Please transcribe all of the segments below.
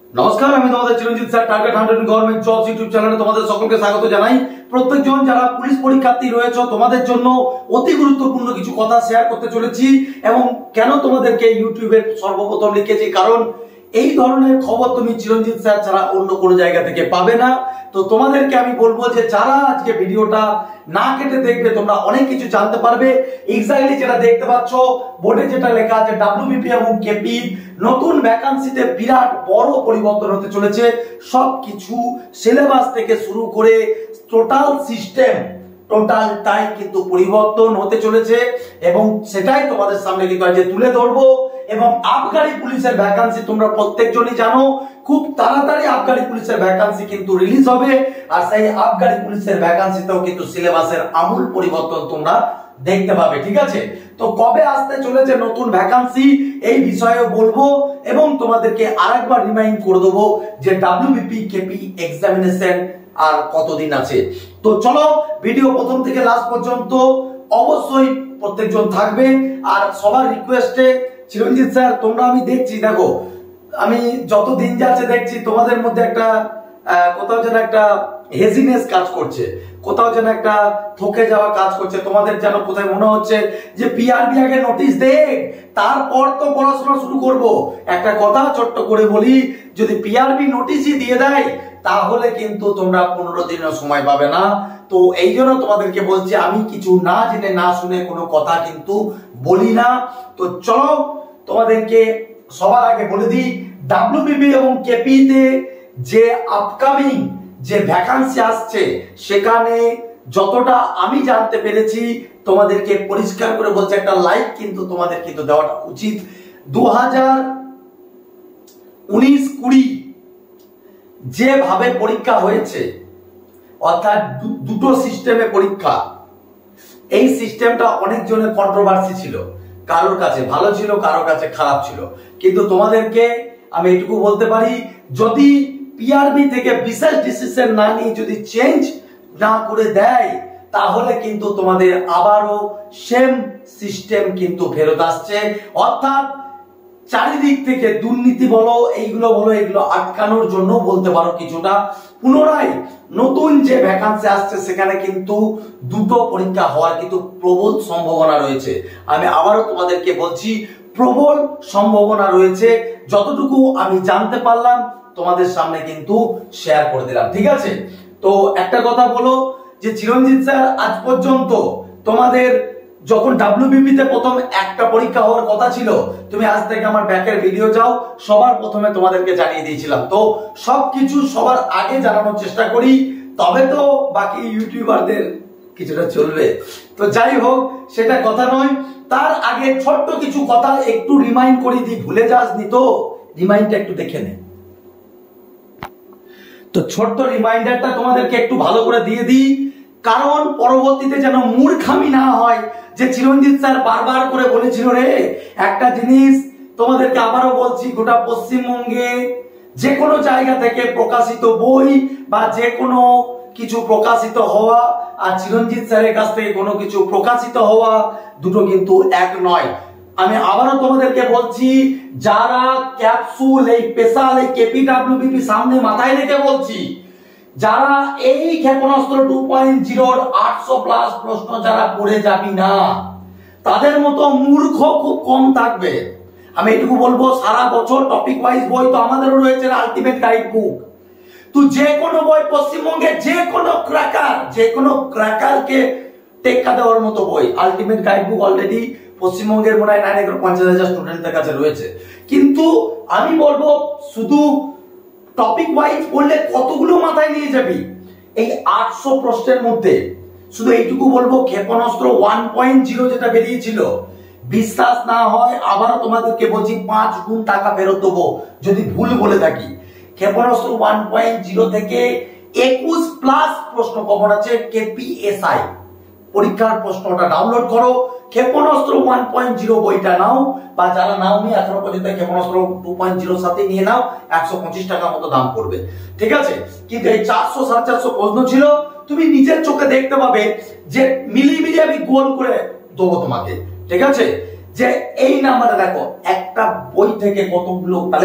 নমস্কার, আমি তোমাদের Chiranjit sir. Target 100 government jobs YouTube চ্যানেলে তোমাদের সকলকে স্বাগত জানাই। প্রত্যেকজন যারা পুলিশ পরীক্ষার্থী রয়েছে তোমাদের জন্য অতি গুরুত্বপূর্ণ কিছু কথা শেয়ার করতে চলেছি। এবং কেন তোমাদেরকে ইউটিউবে সর্বপ্রথম লিখেছি, কারণ এই ধরনের খবর তুমি চিরঞ্জিত স্যার ছাড়া অন্য কোনো জায়গা থেকে পাবে না। তো তোমাদেরকে আমি বলবো যে যারা আজকে ভিডিওটা না কেটে দেখবে তোমরা অনেক কিছু জানতে পারবে। এক্স্যাক্টলি যেটা দেখতে পাচ্ছ বোর্ডে যেটা লেখা আছে, ডাব্লিউবিপি এবং কেপি নতুন ভ্যাকান্সিতে বিরাট বড় পরিবর্তন হতে চলেছে। সবকিছু সিলেবাস থেকে শুরু করে টোটাল সিস্টেম টোটালটাই কিন্তু পরিবর্তন হতে চলেছে এবং সেটাই তোমাদের সামনে কিন্তু আজ তুলে ধরবো। এবং আবগারি পুলিশের ভ্যাকান্সি তোমরা প্রত্যেকজনই জানো, খুব তাড়াতাড়ি আবগারি পুলিশের ভ্যাকান্সি কিন্তু রিলিজ হবে। আর সেই আবগারি পুলিশের ভ্যাকান্সিতেও কিন্তু সিলেবাসের আমূল পরিবর্তন তোমরা দেখতে পাবে। ঠিক আছে, তো কবে আসতে চলেছে নতুন ভ্যাকান্সি এই বিষয়েও বলবো এবং তোমাদেরকে আরেকবার রিমাইন্ড করে দেবো যে ডাব্লিউবিপি কেপি এক্সামিনেশন আর কতদিন আছে। তো চলো ভিডিও প্রথম থেকে লাস্ট পর্যন্ত অবশ্যই প্রত্যেকজন থাকবে। আর সবার রিকোয়েস্টে চিরঞ্জিত স্যার তোমরা, আমি দেখছি, দেখো আমি যত দিন যাচ্ছে দেখছি তোমাদের মধ্যে একটা কোথাও যেন একটা হেজিনেস কাজ করছে, কোথাও যেন একটা থকে যাওয়া কাজ করছে। তোমাদের যেন কোথায় মনে হচ্ছে যে পিআরবি আগে নোটিশ দেখ তারপর তো পড়াশোনা শুরু করব। একটা কথা ছোট্ট করে বলি, যদি পিআরবি নোটিশই দিয়ে দেয় তাহলে কিন্তু তোমরা 15 দিনের সময় পাবে না। তো এই জন্য তোমাদেরকে বলছি, আমি কিছু না জেনে না শুনে কোনো কথা কিন্তু বলি না। তো চলো তোমাদেরকে সবার আগে বলে দিই, ডাব্লিউবিপি এবং কেপিতে যে আপকামিং যে ভ্যাকান্সি আসছে সেখানে যতটা আমি জানতে পেরেছি তোমাদেরকে পরিষ্কার করে বলছে, একটা লাইক কিন্তু তোমাদের কিন্তু দেওয়াটা উচিত। 2019-20 যেভাবে পরীক্ষা হয়েছে, অর্থাৎ দুটো সিস্টেমে পরীক্ষা, এই সিস্টেমটা অনেকজনের কন্ট্রোভার্সি ছিল, কারোর কাছে ভালো ছিল, কারোর কাছে খারাপ ছিল। কিন্তু তোমাদেরকে আমি এটুকু বলতে পারি, যদি পিআরবি থেকে বিশেষ ডিসিশন না নিয়ে যদি চেঞ্জ না করে দেয় তাহলে কিন্তু তোমাদের আবারও সেম সিস্টেম কিন্তু ফেরত আসছে। অর্থাৎ চারিদিক থেকে দুর্নীতি বলো, এইগুলো বলো, এগুলো আটকানোর জন্য বলতে পারো কিছুটা পুনরায় নতুন যে ভ্যাকান্সি আসছে সেখানে কিন্তু দুটো পরীক্ষা হওয়ার কিন্তু প্রবল সম্ভাবনা রয়েছে। আমি আবারও তোমাদেরকে বলছি, প্রবল সম্ভাবনা রয়েছে। যতটুকু আমি জানতে পারলাম তোমাদের সামনে কিন্তু শেয়ার করে দিলাম। ঠিক আছে, তো একটা কথা বলো যে চিরঞ্জিত স্যার আজ পর্যন্ত তোমাদের যখন ডাব্লিউবিপি তে প্রথম একটা পরীক্ষা হওয়ার কথা ছিল, তুমি আজ থেকে আমার ব্যাকের ভিডিও যাও, সবার প্রথমে তোমাদেরকে জানিয়ে দিয়েছিলাম। তো সবকিছু সবার আগে জানানোর চেষ্টা করি, তবে তো বাকি ইউটিউবারদের কিছুটা চলবে। তো যাই হোক, সেটা কথা নয়, তার আগে ছোট্ট কিছু কথা একটু রিমাইন্ড করে দিই, ভুলে যাস নি তো, রিমাইন্ডটা একটু দেখে নে। তো ছোট্ট রিমাইন্ডারটা তোমাদেরকে একটু ভালো করে দিয়ে দিই, কারণ পরবর্তীতে যেন মূর্খামি না হয় যে চিরঞ্জিত স্যার বারবার করে বলেছিল রে। একটা জিনিস তোমাদেরকে আবারও বলছি, গোটা পশ্চিমবঙ্গে যে কোনো জায়গা থেকে প্রকাশিত বই বা যে কোনো কিছু প্রকাশিত হওয়া আর চিরঞ্জিত স্যারের কাছ থেকে কোনো কিছু প্রকাশিত হওয়া দুটো কিন্তু এক নয়। আমি আবারও তোমাদেরকে বলছি, যারা ক্যাপসুল এই স্পেশাল এই কেপিডব্লিউবিপি সামনে মাথায় রেখে বলছি, যারা এই ক্ষেপণাস্ত্র 2.0 800+ প্রশ্ন যারা পড়ে যাবি না, তাদের মতো মূর্খ খুব কম থাকবে। আমি এটুকু বলবো, সারা বছর টপিক ওয়াইজ বই তো আমাদেরও রয়েছে, আলটিমেট গাইড বুক। তো যে কোনো বই, পশ্চিমবঙ্গে যে কোনো ক্র্যাকারকে টেক্কা দেওয়ার মতো বই, আলটিমেট গাইড বুক অলরেডি পশ্চিমবঙ্গের মনে হয় 9,50,000 স্টুডেন্টদের কাছে রয়েছে। কিন্তু আমি বলবো, শুধু টপিক ওয়াইজ পড়লে কতগুলো মাথায় নিয়ে যাবি এই 800 প্রশ্নের মধ্যে। শুধু এইটুকু বলবো, ক্ষেপণাস্ত্র 1.0 যেটা বেরিয়েছিল, বিশ্বাস না হয় আবারও তোমাদেরকে বলছি 5 গুণ টাকা ফেরত দেবো যদি ভুল বলে থাকি। ক্ষেপণাস্ত্র 1.0 থেকে 21+ প্রশ্ন কমন আছে কেপিএসআই পরীক্ষার প্রশ্নটা ডাউনলোড করো, ক্ষেপণাস্ত্র 1.0 বইটা নাও, বা যারা নাওনি এখনো পর্যন্ত ক্ষেপণাস্ত্র 2.0 সাথে নিয়ে নাও, 125 টাকা মতো দাম পড়বে। ঠিক আছে, কিন্তু এই 400-450 প্রশ্ন ছিল, তুমি নিজের চোখে দেখতে পাবে যে মিলিয়ে আমি গোল করে দেবো তোমাকে। ঠিক আছে, যে এই নাম্বারে দেখো, একটা বই থেকে কতগুলো, তাহলে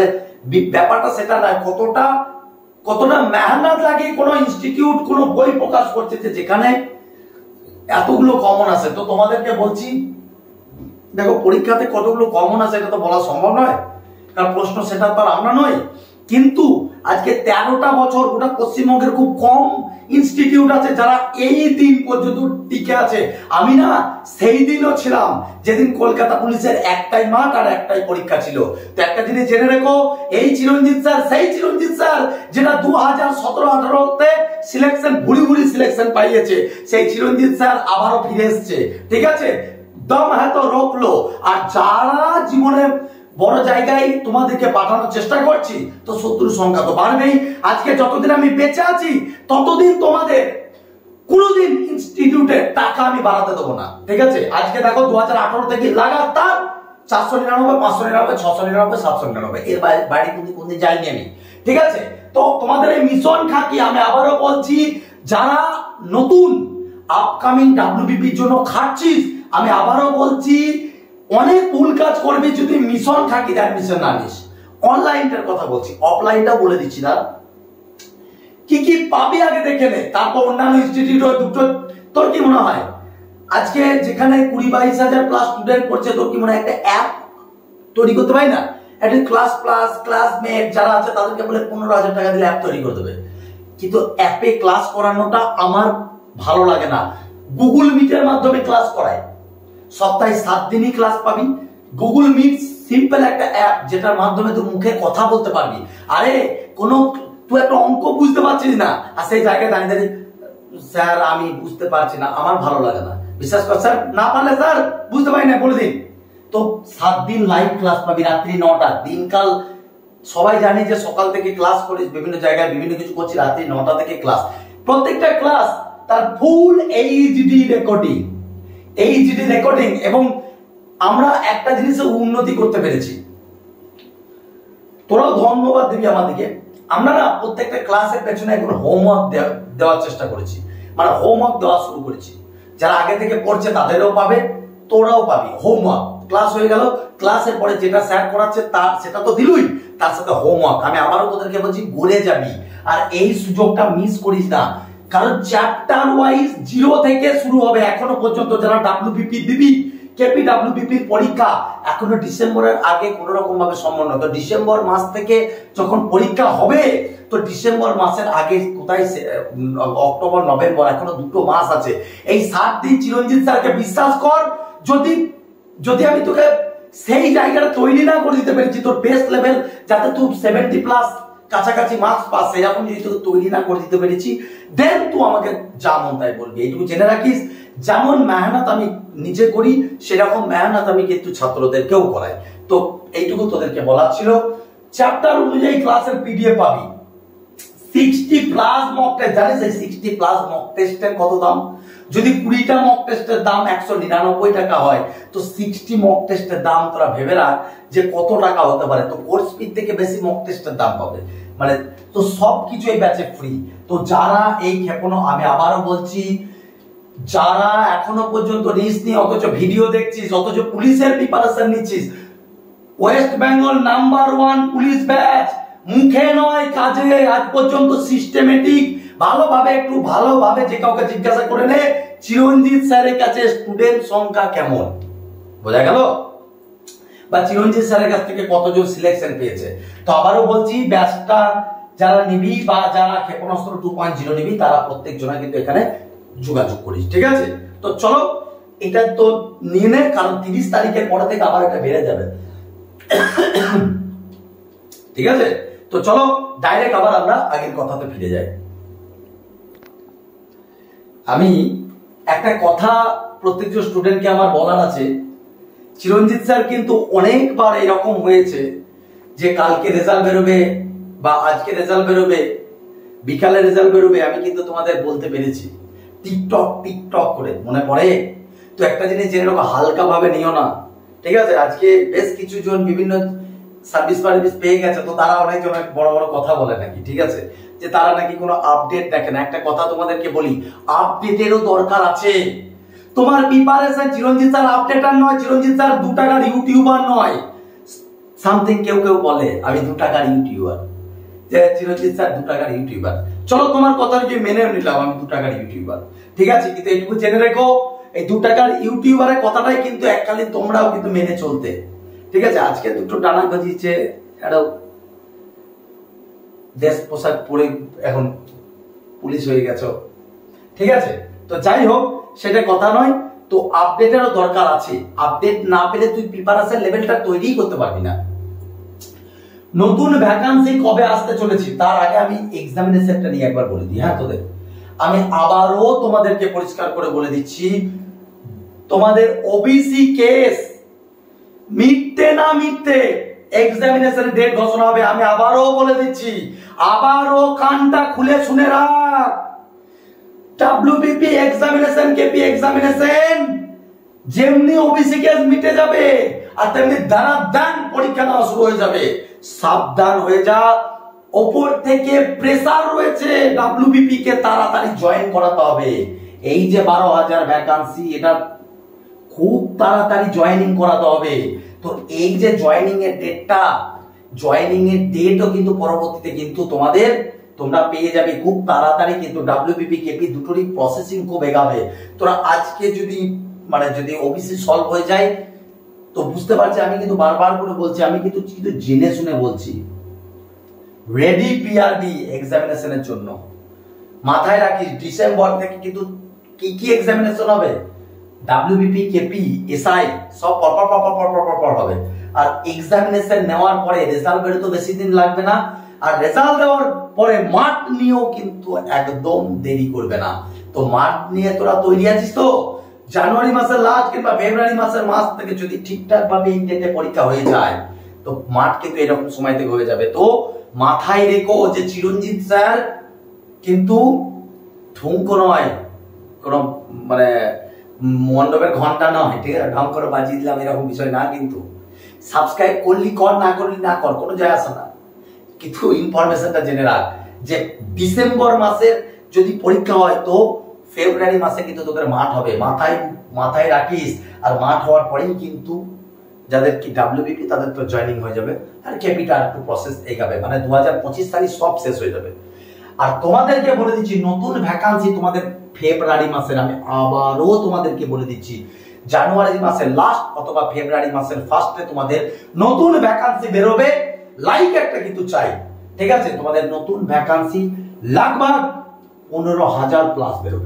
ব্যাপারটা সেটা নয়, কতটা মেহনত লাগে কোনো ইনস্টিটিউট কোনো বই প্রকাশ করছে যেখানে এতগুলো কমন আছে। তো তোমাদেরকে বলছি দেখো পরীক্ষাতে কতগুলো কমন আছে এটা তো বলা সম্ভব নয়, কারণ প্রশ্ন সেটা তো আমরা নয়। কিন্তু আজকে 13টা বছর গোটা পশ্চিমবঙ্গের খুব কম ইনস্টিটিউট আছে যারা এই দিন পর্যন্ত টিকে আছে। আমি না সেই দিনও ছিলাম যেদিন কলকাতা পুলিশের একটাই মাঠ আর একটাই পরীক্ষা ছিল। তো একটা জিনিস জেনে রেখো, এই চিরঞ্জিত স্যার সেই চিরঞ্জিত স্যার যেটা 2017-18তে সিলেকশন ভুড়ি সিলেকশন পাইয়েছে, সেই চিরঞ্জিত স্যার আবারও ফিরে এসছে। ঠিক আছে, দম হয়তো রোকলো। আর যারা জীবনে বড় জায়গায় তোমাদেরকে পাঠানোর চেষ্টা করছি, তো শত্রুর সংখ্যা তো বাড়বেই। আজকে যতদিন আমি বেঁচে আছি ততদিন তোমাদের কোনোদিন ইনস্টিটিউটের টাকা আমি বাড়াতে দেবো না। ঠিক আছে, আজকে দেখো 2018 থেকে লাগাতার 499, 599, 699, 799, এর বাইরে কোনদিন যাইনি আমি। ঠিক আছে, তো তোমাদের এই মিশন খাকি আমি আবারও বলছি, যারা নতুন আপকামিং ডাব্লিউবিপির জন্য খাটছিস, আমি আবারও বলছি অনেক ভুল কাজ করবি যদি মিশন খাকির অ্যাডমিশন না নিস। অনলাইনটার কথা বলছি, অফলাইনটা বলে দিচ্ছি না। কি কি পাবি আগে দেখে নে, তারপর অন্যান্য ইনস্টিটিউট দুটো। তোর কি মনে হয় আজকে যেখানে 20-22 হাজার প্লাস স্টুডেন্ট পড়ছে, তোর কি মনে হয় একটা অ্যাপ তৈরি করতে পারি না? একটা ক্লাস প্লাস ক্লাসমেট যারা আছে তাদেরকে বলে 15,000 টাকা দিলে অ্যাপ তৈরি করে দেবে। কিন্তু অ্যাপে ক্লাস করানোটা আমার ভালো লাগে না। গুগল মিটের মাধ্যমে ক্লাস করায়, সপ্তাহে 7 দিনই ক্লাস পাবি। গুগল মিট সিম্পল একটা অ্যাপ যেটার মাধ্যমে তুই মুখে কথা বলতে পারবি। আরে তুই একটা অঙ্ক বুঝতে পারছিস না, আর সেই জায়গায় দাঁড়িয়ে দাঁড়িয়ে স্যার আমি বুঝতে পারছি না, আমার ভালো লাগে না। বিশ্বাস কর স্যার, না পারলে স্যার বুঝতে পারি না বলে দিন। তো 7 দিন লাইভ ক্লাস পাবি, রাত্রি 9টা। দিনকাল সবাই জানি যে সকাল থেকে ক্লাস করিস, বিভিন্ন জায়গায় বিভিন্ন কিছু করছি, রাত্রি 9টা থেকে ক্লাস। প্রত্যেকটা ক্লাস তার ফুল এইচডি রেকর্ডিং। এবং আমরা একটা জিনিসে উন্নতি করতে পেরেছি, তোরাও ধন্যবাদ দিবি আমাদেরকে। আমরা না প্রত্যেকটা ক্লাসের পেছনে এখন হোমওয়ার্ক দেওয়ার চেষ্টা করেছি, মানে হোমওয়ার্ক দেওয়া শুরু করেছি। যারা আগে থেকে পড়ছে তাদেরও পাবে, তোরাও পাবি হোমওয়ার্ক। ক্লাস হয়ে গেল, ক্লাসের পরে যেটা স্যার করাচ্ছে তার সেটা তো দিলই, তার সাথে হোমওয়ার্ক। আমি আবারও তোদেরকে বলছি গড়ে যাবি, আর এই সুযোগটা মিস করিস না, কারণ চ্যাপ্টার ওয়াইজ 0 থেকে শুরু হবে। এখনো পর্যন্ত যারা ডাব্লিউবিপি দিবি, কেপি ডাব্লিউবিপির পরীক্ষা এখনো ডিসেম্বরের আগে কোন রকম ভাবে সম্পন্ন। তো ডিসেম্বর মাস থেকে যখন পরীক্ষা হবে, তো ডিসেম্বর মাসের আগে কোথায় অক্টোবর নভেম্বর, এখনো 2 মাস আছে। এই 7 দিন চিরঞ্জিত স্যারকে বিশ্বাস কর, যদি আমি তোকে সেই জায়গাটা তৈরি না করে দিতে পেরেছি, তোর বেস্ট লেভেল যাতে তুই 70+ কাছাকাছি মার্কস পাস, সেরকম যদি তোকে তৈরি না করে দিতে পেরেছি, দেন তুই আমাকে যা মন তাই বলবি। এইটুকু জেনে রাখিস, যেমন মেহনত আমি নিজে করি সেরকম মেহনত আমি কিন্তু ছাত্রদেরকেও করাই। তো এইটুকু তোদেরকে বলার ছিল। চ্যাপ্টার অনুযায়ী ক্লাসের পিডিএফ পাবি। 60+ মক টেস্ট, জানিস এই 60+ মক টেস্টের কত দাম? যদি 20টা মক টেস্টের দাম 199 টাকা হয়, তো 60 মক টেস্টের দাম তোরা ভেবে রাখ যে কত টাকা হতে পারে। তো কোর্স ফি থেকে বেশি মক টেস্টের দাম পাবে, মানে তো সবকিছু এই ব্যাচে ফ্রি। তো যারা এই ক্ষেপণ, আমি আবারও বলছি, যারা এখনো পর্যন্ত নিস নি, অথচ ভিডিও দেখছিস, অথচ পুলিশের প্রিপারেশন নিচ্ছিস, West Bengal number 1 police batch, মুখে নয় কাজে আজ পর্যন্ত সিস্টেমেটিক ভালোভাবে যে কাউকে জিজ্ঞাসা করে নে চিরঞ্জিত স্যারের কাছে স্টুডেন্ট সংখ্যা কেমন, বোঝা গেল? বা চিরঞ্জিত স্যারের কাছ থেকে কতজন সিলেকশন পেয়েছে। তো আবারও বলছি, ব্যাচটা যারা নিবি বা যারা ক্ষেপণাস্ত্র 2.0 নিবি, তারা প্রত্যেক জনা কিন্তু এখানে যোগাযোগ করিস। ঠিক আছে, তো চলো এটা তো নিয়ে নে, কারণ 30 তারিখের পরে থেকে আবার এটা বেড়ে যাবে। ঠিক আছে, তো চলো ডাইরেক্ট আবার আমরা আগের কথাতে ফিরে যাই। আমি একটা কথা প্রত্যেকজন স্টুডেন্টকে আমার বলার আছে, চিরঞ্জিত স্যার কিন্তু অনেকবার এরকম হয়েছে যে কালকে রেজাল্ট বেরোবে বা আজকে রেজাল্ট বেরোবে, বিকালে রেজাল্ট বেরোবে, আমি কিন্তু তোমাদের বলতে পেরেছি টিকটক করে, মনে পড়ে? তো একটা জিনিস জেনে রাখো, হালকা ভাবে নিও না। ঠিক আছে, আজকে বেশ কিছু জন বিভিন্ন সার্ভিস পেয়ে গেছে, তো তারা অনেকজন বড় বড় কথা বলে নাকি, ঠিক আছে, যে তারা নাকি কোনো আপডেট দেখে না। একটা কথা তোমাদেরকে বলি, আপডেটেরও দরকার আছে। তোমার প্রিপারেশন, চিরঞ্জিত স্যার আপডেটার নয়, চিরঞ্জিত স্যার 2 টাকার ইউটিউবার নয়। সামথিং কেউ কেউ বলে আমি 2 টাকার ইউটিউবার, যে চিরঞ্জিত স্যার 2 টাকার ইউটিউবার। চলো তোমার কথা কি মেনে নিলাম আমি 2 টাকার ইউটিউবার, ঠিক আছে, কিন্তু এইটুকু জেনে রেখো এই 2 টাকার ইউটিউবারের কথাটাই কিন্তু এককালীন তোমরাও কিন্তু মেনে চলতে, ঠিক আছে। আজকে দুটো ডানা গজিয়েছে, একটা দেশ পোশাক পরে এখন পুলিশ হয়ে গেছো, ঠিক আছে। তো যাই হোক সেটা কথা নয়, তো আপডেটেরও দরকার আছে। আপডেট না পেলে তুই প্রিপারেশন লেভেলটা তৈরি করতে পারবি না। নতুন ভ্যাকান্সি কবে আসতে চলেছি তার আগে আমি এক্সামিনেশনটা নিয়ে একবার বলে দিই। হ্যাঁ, তোদের আমি আবারও তোমাদেরকে পরিষ্কার করে বলে দিচ্ছি, তোমাদের ওবিসি কেস মিথ্যে না মিথ্যে এক্সামিনেশন ডেট ঘোষণা হবে। আমি আবারও বলে দিচ্ছি, আবারও কানটা খুলে শুনে রাখ। ডাব্লিউবিপি এক্সামিনেশন, কেপি এক্সামিনেশন যেমনি ওবিসি কেস মিটে যাবে আর তেমনি দানাদান পরীক্ষা নেওয়া শুরু হয়ে যাবে। সাবধান হয়ে যা, ওপর থেকে প্রেসার রয়েছে, ডাব্লিউবিপি কে তাড়াতাড়ি জয়েন করাতে হবে। এই যে 12,000 ভ্যাকান্সি, এটা খুব তাড়াতাড়ি জয়েনিং করাতে হবে। তো এই যে জয়েনিং এর ডেটটা, জয়েনিং এর ডেটও কিন্তু পরবর্তীতে কিন্তু তোমরা পেয়ে যাবে খুব তাড়াতাড়ি। কিন্তু ডাব্লিউবিপি কেপি দুটোরই প্রসেসিং খুব এগাবে। তোরা আজকে যদি ওবিসি সলভ হয়ে যায় তো বুঝতে পারছি, আমি কিন্তু বারবার করে বলছি, আমি কিন্তু জেনে শুনে বলছি, রেডি পিআরবি এক্সামিনেশনের জন্য। মাথায় রাখিস ডিসেম্বর থেকে কিন্তু কি এক্সামিনেশন হবে, ডাব্লিউবিপি কেপি এসআই সব পর হবে। আর এক্সামিনেশন নেওয়ার পরে রেজাল্ট বেরোতে বেশি দিন লাগবে না। আর রেজাল্ট দেওয়ার পরে মাঠ নিয়েও কিন্তু একদম দেরি করবে না। তো মাঠ নিয়ে তোরা তৈরি আছিস তো? জানুয়ারি মাসের লাস্ট কিংবা ফেব্রুয়ারি মাসের মাস থেকে যদি ঠিকঠাক ভাবে ইনটেকে পরীক্ষা হয়ে যায় তো মাঠ কিন্তু এরকম সময় থেকে হয়ে যাবে। তো মাথায় রেখো যে চিরঞ্জিত স্যার কিন্তু ঠুঙ্ক নয়, কোনো মানে মণ্ডপের ঘন্টা নয়, ঠিক আছে, ঢং করে বাজিয়ে দিলাম এরকম বিষয় না। কিন্তু সাবস্ক্রাইব করলি কর, না করলি না কর, কোনো যায় আসে না। কিন্তু ইনফরমেশনটা জেনে রাখ যে ডিসেম্বর মাসের যদি পরীক্ষা হয় তো ফেব্রুয়ারি মাসে কিন্তু তোদের মাঠ হবে। মাথায় রাখিস। আর মাঠ হওয়ার পরেই কিন্তু যাদের কি ডাব্লিউবিপি তাদের তো জয়েনিং হয়ে যাবে, আর কেপিটা একটু প্রসেস এগাবে, মানে 2025 তারিখ সব শেষ হয়ে যাবে। আর তোমাদেরকে বলে দিচ্ছি নতুন ভ্যাকান্সি তোমাদের ফেব্রুয়ারি মাসের, আমি আবারও তোমাদেরকে বলে দিচ্ছি জানুয়ারি মাসের লাস্ট অথবা ফেব্রুয়ারি মাসের ফার্স্টে তোমাদের নতুন ভ্যাকান্সি বেরোবে। লাইক একটা কিন্তু চাই, ঠিক আছে। তোমাদের নতুন ভ্যাকান্সি লাগভাগ 15,000 প্লাস বেরোবে,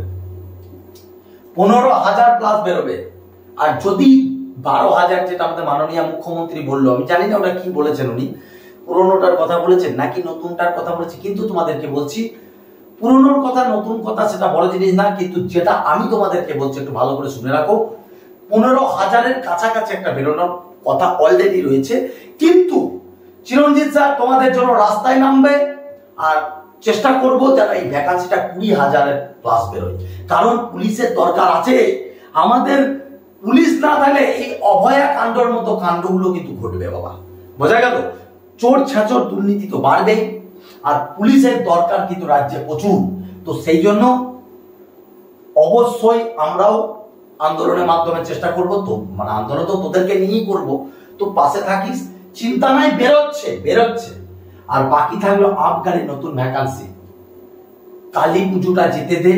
15,000 প্লাস বেরোবে। আর যদি 12,000 যেটা আমাদের মাননীয় মুখ্যমন্ত্রী বললো, আমি জানি না ওটা কি বলেছেন, উনি পুরোনোটার কথা বলেছেন নাকি নতুনটার কথা বলেছে, কিন্তু তোমাদেরকে বলছি পুরোনোর কথা নতুন কথা সেটা বড় জিনিস না, কিন্তু যেটা আমি তোমাদেরকে বলছি একটু ভালো করে শুনে রাখো, 15,000-এর কাছাকাছি একটা বেরোনোর কথা অলরেডি রয়েছে। কিন্তু চিরঞ্জিত স্যার তোমাদের জন্য রাস্তায় নামবে আর চেষ্টা করবো যেন এই ভ্যাকান্সিটা 20,000-এর প্লাস বেরোয়। কারণ পুলিশের দরকার আছে। আমাদের পুলিশ না থাকলে এই অভয়া কাণ্ডর মতো কাণ্ডগুলো কিন্তু ঘটবে বাবা, বোঝা গেল। চোর ছাঁচর দুর্নীতি তো বাড়বেই, আর পুলিশের দরকার কিন্তু রাজ্যে প্রচুর। তো সেই জন্য অবশ্যই আমরাও আন্দোলনের মাধ্যমে চেষ্টা করব। তো মানে আন্দোলন তো তোদেরকে নিয়েই করব, তো পাশে থাকিস, চিন্তা নাই, বেরোচ্ছে। আর বাকি থাকলো আবগারি নতুন ভ্যাকান্সি। কালী পুজোটা যেতে দে,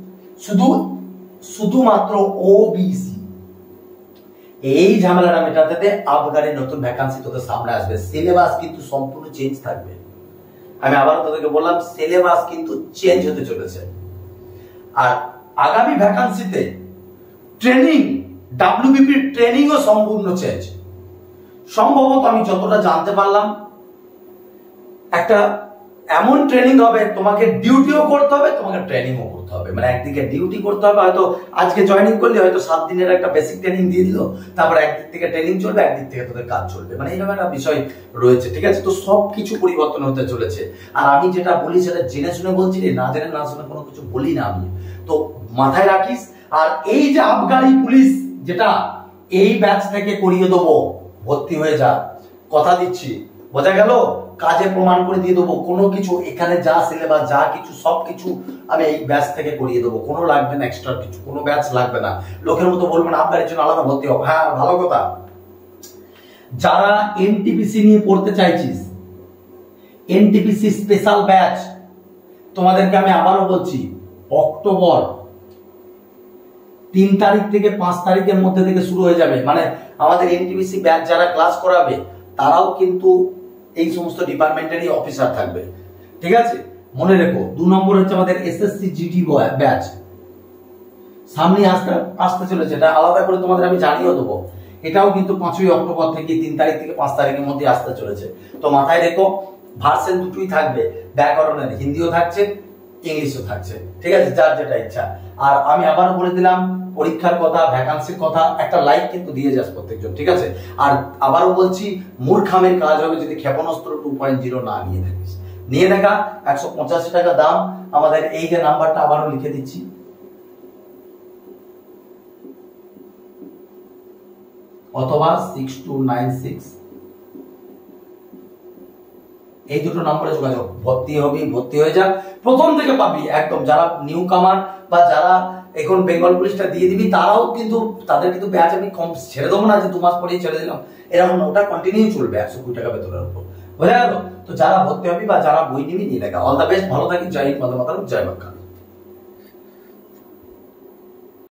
শুধুমাত্র ওবিসি এই ঝামেলাটা মেটাতে দে। আবগারি নতুন ভ্যাকান্সি তোদের সামনে আসবে। সিলেবাস কিন্তু সম্পূর্ণ চেঞ্জ থাকবে। আমি আবার তোদেরকে বললাম সিলেবাস কিন্তু চেঞ্জ হতে চলেছে। আর আগামী ভ্যাকান্সিতে ট্রেনিং, ডাব্লিউবিপির ট্রেনিংও সম্পূর্ণ চেঞ্জ। সম্ভবত আমি যতটা জানতে পারলাম একটা এমন ট্রেনিং হবে, তোমাকে ডিউটিও করতে হবে, তোমাকে ট্রেনিংও করতে হবে। মানে একদিকে ডিউটি করতে হবে, হয়তো আজকে জয়েনিং করলে হয়তো 7 দিনের একটা বেসিক ট্রেনিং দিয়ে দিল, তারপর একদিক থেকে ট্রেনিং চলবে, একদিক থেকে তোদের কাজ চলবে, মানে এরকম একটা বিষয় রয়েছে, ঠিক আছে। তো সবকিছু পরিবর্তন হতে চলেছে। আর আমি যেটা বলি সেটা জেনে শুনে বলছি, না জেনে না শুনে কোনো কিছু বলি না আমি। তো মাথায় রাখিস। আর এই যে আবগারি পুলিশ যেটা এই ব্যাচ থেকে করিয়ে দেবো, ভর্তি হয়ে যা, কথা দিচ্ছি, বোঝা গেল। কাজে প্রমাণ করে দিয়ে দেবো। কোনো কিছু এখানে যা সিলেবাস যা কিছু সবকিছু আমি এই ব্যাচ থেকে করিয়ে দেবো। কোনো লাগবে না এক্সট্রা কিছু, কোনো ব্যাচ লাগবে না। লোকের মতো বলবো না আপনার জন্য আলাদা ভর্তি হোক। হ্যাঁ, ভালো কথা। যারা এনটিপিসি নিয়ে পড়তে চাইছিস, এনটিপিসি স্পেশাল ব্যাচ, তোমাদেরকে আমি আবারও বলছি, অক্টোবর 3 তারিখ থেকে 5 তারিখের মধ্যে থেকে শুরু হয়ে যাবে। মানে আমাদের এনটিপিসি ব্যাচ যারা ক্লাস করাবে তারাও কিন্তু এই সমস্ত ডিপার্টমেন্টেরই অফিসার থাকবে, ঠিক আছে? মনে রেখো। 2 নম্বর হচ্ছে আমাদের এসএসসি জিডি ব্যাচ সামনে আসতে চলেছে, এটা আলাদা করে তোমাদের আমি জানিয়ে দেবো। এটাও কিন্তু 5ই অক্টোবর থেকে 3 তারিখ থেকে 5 তারিখের মধ্যে আসতে চলেছে। তো মাথায় রেখো, ভার্সন দুটোই থাকবে, ব্যাকরণের হিন্দিও থাকছে, ইংলিশও থাকছে, ঠিক আছে? যার যেটা ইচ্ছা। আর আমি আবারও বলে দিলাম, পরীক্ষার কথা, ভ্যাকান্সির কথা, একটা লাইক কিন্তু দিয়ে যাস প্রত্যেকজন, ঠিক আছে? আর আবারও বলছি, মূর্খামের কাজ হবে যদি ক্ষেপণাস্ত্র 2.0 না নিয়ে থাকিস। নিয়ে দেখা, 185 টাকা দাম। আমাদের এই যে নাম্বারটা আবারও লিখে দিচ্ছি, অথবা 6296, এই দুটো নম্বরে যোগাযোগ। ভর্তি হবি, ভর্তি হয়ে যা, প্রথম থেকে পাবি একদম। যারা নিউ কামার বা যারা এখন বেঙ্গল পুলিশটা দিয়ে দিবি, তারাও কিন্তু, তাদের কিন্তু ব্যাচ আমি কম ছেড়ে দেবো না যে 2 মাস পরেই ছেড়ে দিলাম, এরকম না। ওটা কন্টিনিউ চলবে 120 টাকা বেতনের উপর, বোঝা গেল? তো যারা ভর্তি হবি বা যারা বই নিবি, নিয়ে দেখা। অল দ্য বেস্ট, ভালো থাকি। জয় হিন্দ, বন্দে মাতরম, জয় বাংলা।